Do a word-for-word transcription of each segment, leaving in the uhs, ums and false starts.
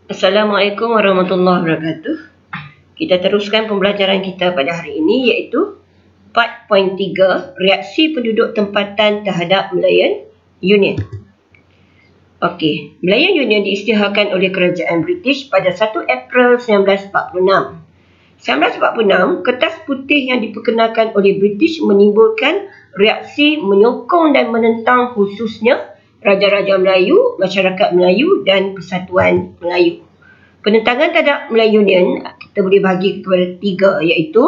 Assalamualaikum warahmatullahi wabarakatuh. Kita teruskan pembelajaran kita pada hari ini, iaitu empat titik tiga reaksi penduduk tempatan terhadap Malayan Union. Okey, Malayan Union diisytiharkan oleh kerajaan British pada satu April seribu sembilan ratus empat puluh enam. seribu sembilan ratus empat puluh enam, kertas putih yang diperkenalkan oleh British menimbulkan reaksi menyokong dan menentang khususnya Raja-Raja Melayu, Masyarakat Melayu dan Persatuan Melayu. Penentangan terhadap Malayan Union kita boleh bahagi kepada tiga, iaitu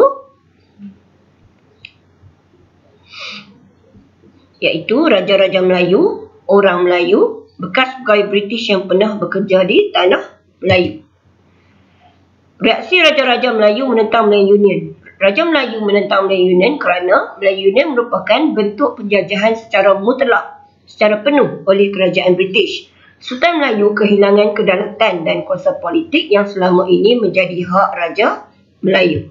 iaitu Raja-Raja Melayu, orang Melayu, bekas pegawai British yang pernah bekerja di tanah Melayu. Reaksi Raja-Raja Melayu menentang Malayan Union. Raja Melayu menentang Malayan Union kerana Malayan Union merupakan bentuk penjajahan secara mutlak, secara penuh oleh kerajaan British. Sultan Melayu kehilangan kedaulatan dan kuasa politik yang selama ini menjadi hak Raja Melayu.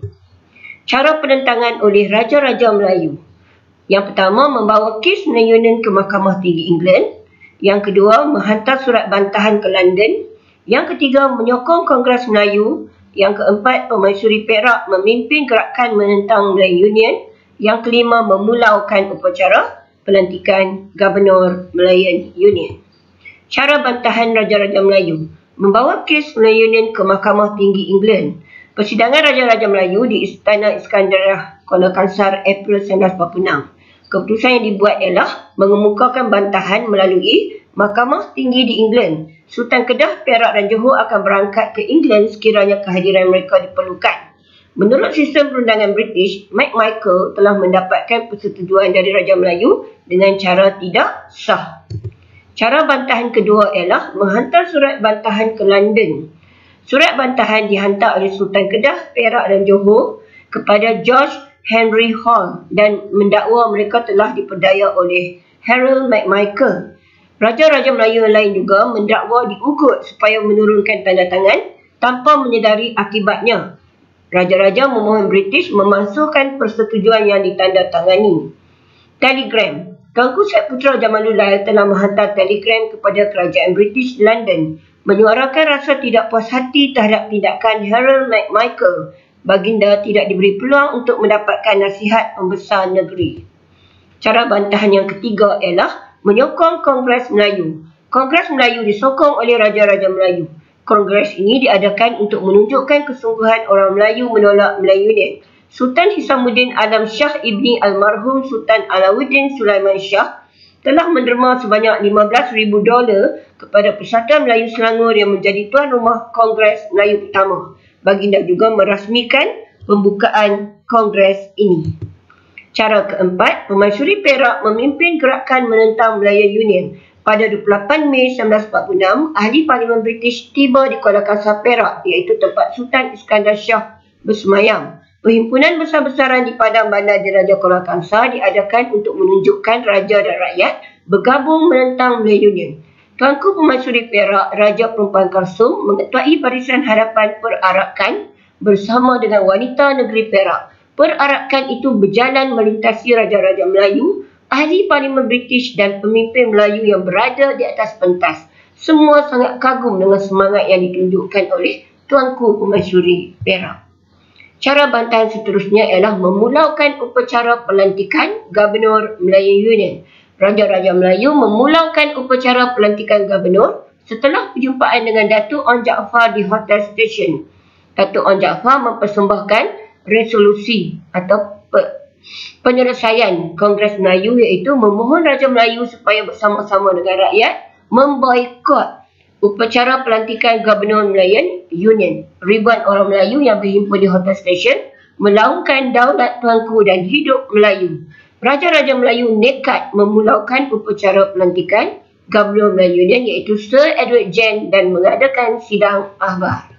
Cara penentangan oleh Raja-Raja Melayu. Yang pertama, membawa kes Malayan Union ke Mahkamah Tinggi England. Yang kedua, menghantar surat bantahan ke London. Yang ketiga, menyokong Kongres Melayu. Yang keempat, Pemaisuri Perak memimpin gerakan menentang Malayan Union. Yang kelima, memulaukan upacara pelantikan Gubernur Malayan Union. Cara bantahan Raja-Raja Melayu. Membawa kes Malayan Union ke Mahkamah Tinggi England. Persidangan Raja-Raja Melayu di Istana Iskandariah, Kuala Kangsar, April seribu sembilan ratus empat puluh enam. Keputusan yang dibuat ialah mengemukakan bantahan melalui Mahkamah Tinggi di England. Sultan Kedah, Perak dan Johor akan berangkat ke England sekiranya kehadiran mereka diperlukan. Menurut sistem perundangan British, McMichael telah mendapatkan persetujuan dari Raja Melayu dengan cara tidak sah. Cara bantahan kedua ialah menghantar surat bantahan ke London. Surat bantahan dihantar oleh Sultan Kedah, Perak dan Johor kepada George Henry Hall dan mendakwa mereka telah diperdaya oleh Harold McMichael. Raja-Raja Melayu yang lain juga mendakwa diugut supaya menurunkan tanda tangan tanpa menyedari akibatnya. Raja-Raja memohon British memasukkan persetujuan yang ditandatangani. Telegram. Tuanku Syed Putra Jamaludin telah menghantar telegram kepada kerajaan British London menyuarakan rasa tidak puas hati terhadap tindakan Harold McMichael. Baginda tidak diberi peluang untuk mendapatkan nasihat pembesar negeri. Cara bantahan yang ketiga ialah menyokong Kongres Melayu. Kongres Melayu disokong oleh Raja-Raja Melayu. Kongres ini diadakan untuk menunjukkan kesungguhan orang Melayu menolak Malayan Union. Sultan Hisamuddin Alam Shah Ibni Almarhum Sultan Alauddin Sulaiman Shah telah menderma sebanyak lima belas ribu dolar kepada Persatuan Melayu Selangor yang menjadi tuan rumah Kongres Melayu pertama. Baginda juga merasmikan pembukaan Kongres ini. Cara keempat, Pemaisuri Perak memimpin gerakan menentang Malayan Union. Pada dua puluh lapan Mei seribu sembilan ratus empat puluh enam, ahli Parlimen British tiba di Kuala Kangsar, Perak, iaitu tempat Sultan Iskandar Shah bersemayam. Perhimpunan besar-besaran di Padang Bandar Diraja Kuala Kangsar diadakan untuk menunjukkan raja dan rakyat bergabung menentang Malayan Union. Tuanku Pemaisuri Perak, Raja Perempuan Karsung, mengetuai barisan hadapan perarakan bersama dengan wanita negeri Perak. Perarakan itu berjalan melintasi Raja-Raja Melayu, ahli Parlimen British dan pemimpin Melayu yang berada di atas pentas. Semua sangat kagum dengan semangat yang ditunjukkan oleh Tuanku Pemaisuri Perak. Cara bantahan seterusnya ialah memulaukan upacara pelantikan Gubernur Malayan Union. Raja-Raja Melayu memulaukan upacara pelantikan Gubernur setelah perjumpaan dengan Datuk Onn Jaafar di Hotel Station. Datuk Onn Jaafar mempersembahkan resolusi atau pe penyelesaian Kongres Melayu, iaitu memohon Raja Melayu supaya bersama-sama dengan rakyat memboikot upacara pelantikan Gubernur Malayan Union. Ribuan orang Melayu yang berhimpun di Hotel Station melaungkan daulat tuanku dan hidup Melayu. Raja-Raja Melayu nekat memulaukan upacara pelantikan Gubernur Malayan Union, iaitu Sir Edward Gen, dan mengadakan sidang akhbar.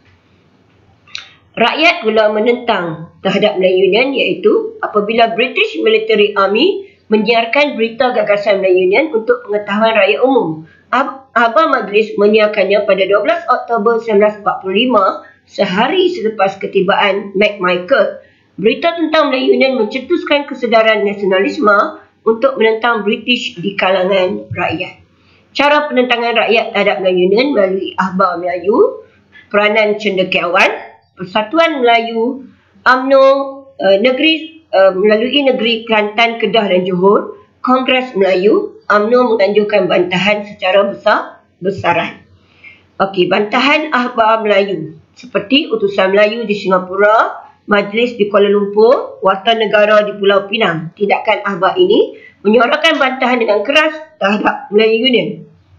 Rakyat pula menentang terhadap Malayan Union, iaitu apabila British Military Army menyiarkan berita gagasan Malayan Union untuk pengetahuan rakyat umum. Akhbar Majlis menyiarkannya pada dua belas Oktober seribu sembilan ratus empat puluh lima, sehari selepas ketibaan McMichael. Berita tentang Malayan Union mencetuskan kesedaran nasionalisme untuk menentang British di kalangan rakyat. Cara penentangan rakyat terhadap Malayan Union melalui akhbar Melayu. peranan cendekiawan, Persatuan Melayu, U M N O, uh, negeri uh, melalui negeri Kelantan, Kedah dan Johor, Kongres Melayu, U M N O menganjurkan bantahan secara besar-besaran. Okey, bantahan Akhbar Melayu seperti Utusan Melayu di Singapura, Majlis di Kuala Lumpur, Wartanegara di Pulau Pinang. Tindakan Akhbar ini menyuarakan bantahan dengan keras terhadap Melayu Union,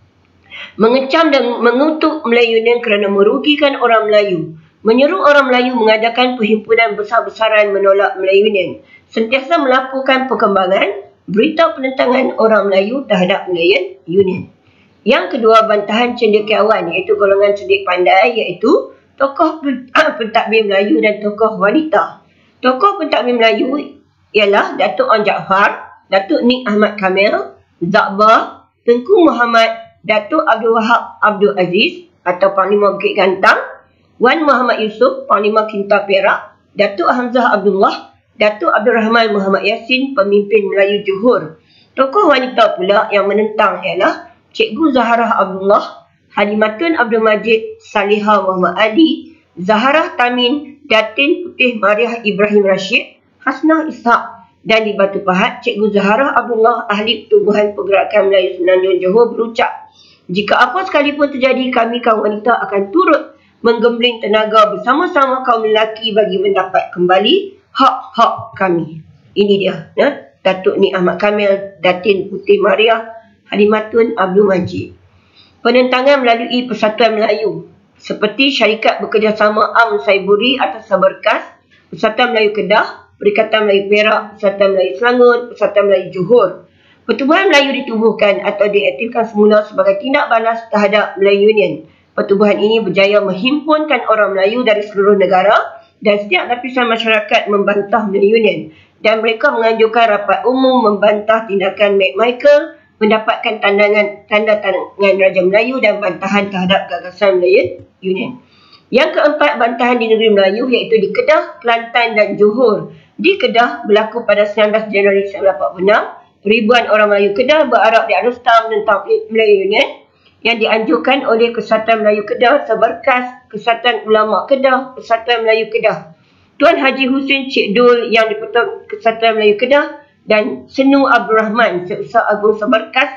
mengecam dan mengutuk Melayu Union kerana merugikan orang Melayu, menyeru orang Melayu mengadakan perhimpunan besar-besaran menolak Melayu Union, sentiasa melaporkan perkembangan berita penentangan orang Melayu terhadap Melayu Union. Yang kedua, bantahan cendekiawan iaitu golongan cerdik pandai, iaitu tokoh pentadbir Melayu dan tokoh wanita. Tokoh pentadbir Melayu ialah Datuk On Jaafar, Datuk Nik Ahmad Kamil, Zakbar, Tengku Muhammad, Datuk Abdul Wahab Abdul Aziz atau Panglima Bukit Gantang, Wan Muhammad Yusof, Panglima Kinta Perak, Datuk Hamzah Abdullah, Datuk Abdul Rahman Muhammad Yassin, pemimpin Melayu Johor. Tokoh wanita pula yang menentang ialah Cikgu Zaharah Abdullah, Halimatun Abdul Majid, Salihah Muhammad Ali, Zaharah Tamin, Datin Putih Mariah Ibrahim Rashid, Hasnah Ishak, dan di Batu Pahat, Cikgu Zaharah Abdullah, Ahli Pertubuhan Pergerakan Melayu Semenanjung Johor berucap, jika apa sekalipun terjadi, kami kaum wanita akan turut menggembling tenaga bersama-sama kaum lelaki bagi mendapat kembali hak-hak kami. Ini dia, ya? Datuk Nik Ahmad Kamil, Datin Putih Mariah, Halimatun Abdul Majid. Penentangan melalui Persatuan Melayu seperti Syarikat Bekerjasama Am Saiburi atas Berkas, Persatuan Melayu Kedah, Perikatan Melayu Perak, Persatuan Melayu Selangor, Persatuan Melayu Johor. Pertubuhan Melayu ditubuhkan atau diaktifkan semula sebagai tindak balas terhadap Melayu Union. Pertubuhan ini berjaya menghimpunkan orang Melayu dari seluruh negara dan setiap lapisan masyarakat membantah Melayu Union, dan mereka menganjurkan rapat umum membantah tindakan McMichael, mendapatkan tandangan, tanda tangan Raja Melayu dan bantahan terhadap gagasan Melayu Union. Yang keempat, bantahan di negeri Melayu iaitu di Kedah, Kelantan dan Johor. Di Kedah berlaku pada sembilan belas Januari seribu sembilan ratus empat puluh enam. Ribuan orang Melayu Kedah berarak di Alustar menentang Melayu Union yang dianjurkan oleh Kesatuan Melayu Kedah, Seberkas, Kesatuan Ulama Kedah, Persatuan Melayu Kedah, Tuan Haji Husin Cik Dul yang di-Persatuan Kesatuan Melayu Kedah, dan Senu Abdul Rahman, Seusah Agung Seberkas,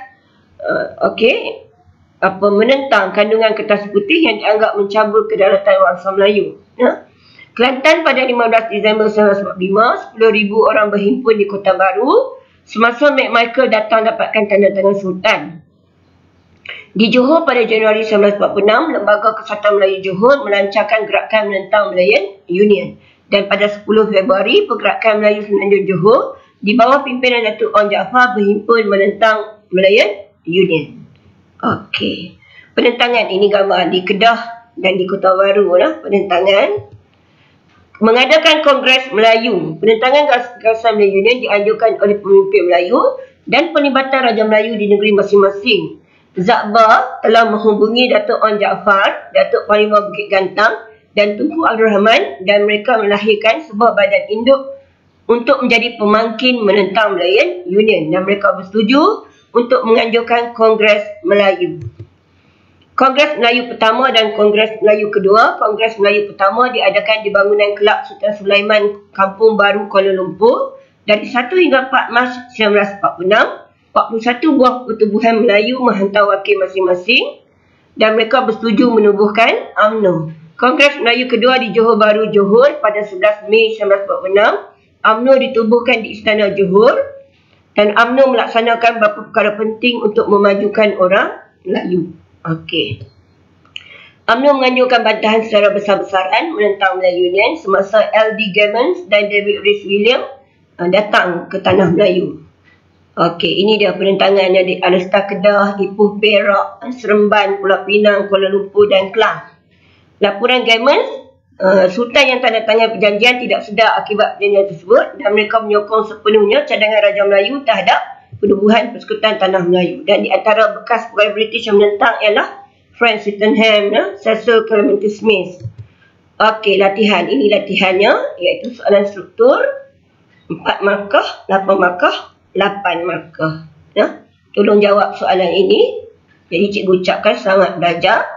uh, okey, apa menentang kandungan kertas putih yang dianggap mencabul kedaulatan bangsa Melayu. Ya. Kelantan pada lima belas Disember seribu sembilan ratus empat puluh lima, sepuluh ribu orang berhimpun di Kota Baru semasa McMichael datang dapatkan tanda tangan Sultan. Di Johor pada Januari seribu sembilan ratus empat puluh enam, Lembaga Kesatuan Melayu Johor melancarkan gerakan menentang Melayu Union. Dan pada sepuluh Februari, Pergerakan Melayu Semenanjung Johor di bawah pimpinan Datuk On Jaafar berhimpun menentang Melayu Union. Okey. Penentangan ini gambar di Kedah dan di Kota Baru lah, penentangan. Mengadakan Kongres Melayu. Penentangan gagasan Melayu Union dianjurkan oleh pemimpin Melayu dan penlibatan Raja Melayu di negeri masing-masing. Zakbar telah menghubungi Datuk On Jaafar, Datuk Panglima Bukit Gantang dan Tunku Abdul Rahman, dan mereka melahirkan sebuah badan induk untuk menjadi pemangkin menentang Melayu Union, dan mereka bersetuju untuk menganjurkan Kongres Melayu. Kongres Melayu pertama dan Kongres Melayu kedua. Kongres Melayu pertama diadakan di bangunan Kelab Sultan Sulaiman, Kampung Baru, Kuala Lumpur dari satu hingga empat Mac seribu sembilan ratus empat puluh enam. empat puluh satu buah pertubuhan Melayu menghantar wakil masing-masing dan mereka bersetuju menubuhkan U M N O. Kongres Melayu kedua di Johor Bahru, Johor pada sebelas Mei seribu sembilan ratus empat puluh enam. U M N O ditubuhkan di Istana Johor dan U M N O melaksanakan beberapa perkara penting untuk memajukan orang Melayu. Okey. U M N O menganjurkan bantahan secara besar-besaran menentang Melayu Union semasa L D Gammons dan David Rhys William uh, datang ke tanah Melayu. Okey, ini dia penentangan yang di Alustar Kedah, Ipoh Perak, Seremban, Pulau Pinang, Kuala Lumpur dan Kelang. Laporan Gammons, uh, Sultan yang tanda tangan perjanjian tidak sedar akibat perjanjian tersebut dan mereka menyokong sepenuhnya cadangan Raja Melayu terhadap penubuhan persekutuan tanah Melayu. Dan di antara bekas pegawai British yang menentang ialah Frank Sydenham, ya, Cecil Clementi Smith. Okey, latihan. Ini latihannya, iaitu soalan struktur empat markah, lapan markah, lapan markah. Ya. Tolong jawab soalan ini. Jadi cikgu ucapkan selamat belajar.